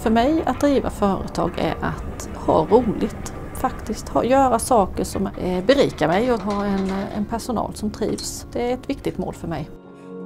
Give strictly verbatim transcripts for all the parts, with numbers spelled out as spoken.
För mig att driva företag är att ha roligt. Faktiskt ha, göra saker som eh, berikar mig och ha en, en personal som trivs. Det är ett viktigt mål för mig.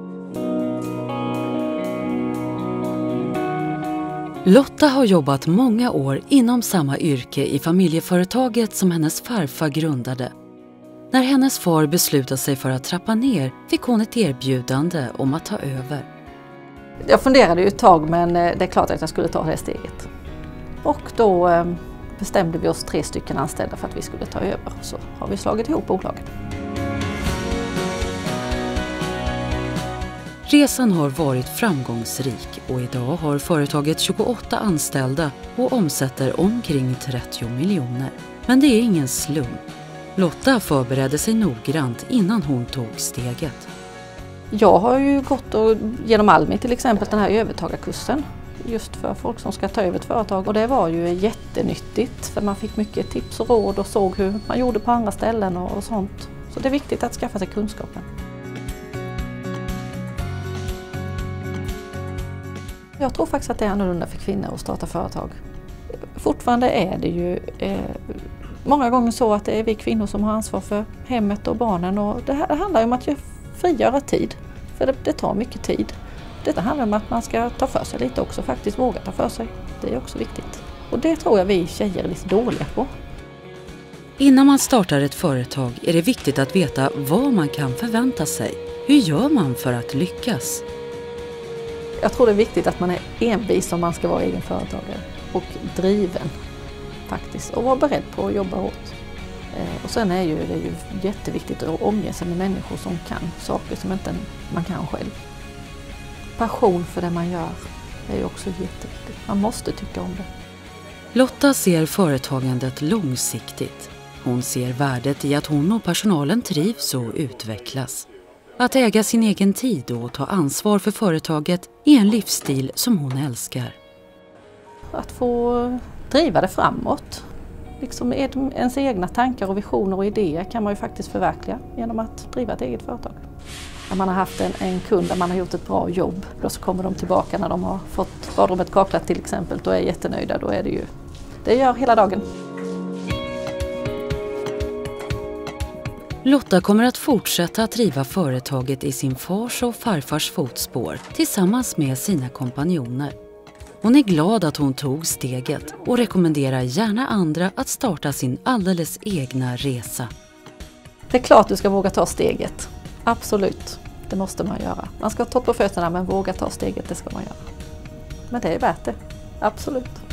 Lotta har jobbat många år inom samma yrke i familjeföretaget som hennes farfar grundade. När hennes far beslutade sig för att trappa ner fick hon ett erbjudande om att ta över. Jag funderade ju ett tag, men det är klart att jag skulle ta det steget. Och då bestämde vi oss tre stycken anställda för att vi skulle ta över. Så har vi slagit ihop bolaget. Resan har varit framgångsrik och idag har företaget tjugoåtta anställda och omsätter omkring trettio miljoner. Men det är ingen slump. Lotta förberedde sig noggrant innan hon tog steget. Jag har ju gått och, genom Almi till exempel, den här övertagarkursen just för folk som ska ta över ett företag. Och det var ju jättenyttigt för man fick mycket tips och råd och såg hur man gjorde på andra ställen och, och sånt. Så det är viktigt att skaffa sig kunskapen. Jag tror faktiskt att det är annorlunda för kvinnor att starta företag. Fortfarande är det ju eh, många gånger så att det är vi kvinnor som har ansvar för hemmet och barnen. Och det, här, det handlar ju om att frigöra tid, för det, det tar mycket tid. Det handlar om att man ska ta för sig lite också, faktiskt våga ta för sig. Det är också viktigt. Och det tror jag vi tjejer är lite dåliga på. Innan man startar ett företag är det viktigt att veta vad man kan förvänta sig. Hur gör man för att lyckas? Jag tror det är viktigt att man är envis om man ska vara egen företagare och driven faktiskt och vara beredd på att jobba hårt. Eh, och sen är ju, det är ju jätteviktigt att omge sig med människor som kan saker som inte man kan själv. Passion för det man gör är ju också jätteviktigt. Man måste tycka om det. Lotta ser företagandet långsiktigt. Hon ser värdet i att hon och personalen trivs och utvecklas. Att äga sin egen tid och ta ansvar för företaget är en livsstil som hon älskar. Att få driva det framåt. Liksom ens egna tankar och visioner och idéer kan man ju faktiskt förverkliga genom att driva ett eget företag. När man har haft en, en kund där man har gjort ett bra jobb, då så kommer de tillbaka när de har fått badrummet kaklat till exempel, då är jättenöjda. Då är det ju, det gör hela dagen. Lotta kommer att fortsätta att driva företaget i sin fars och farfars fotspår tillsammans med sina kompanjoner. Hon är glad att hon tog steget och rekommenderar gärna andra att starta sin alldeles egna resa. Det är klart du ska våga ta steget. Absolut, det måste man göra. Man ska ta på fötterna men våga ta steget, det ska man göra. Men det är värt det, absolut.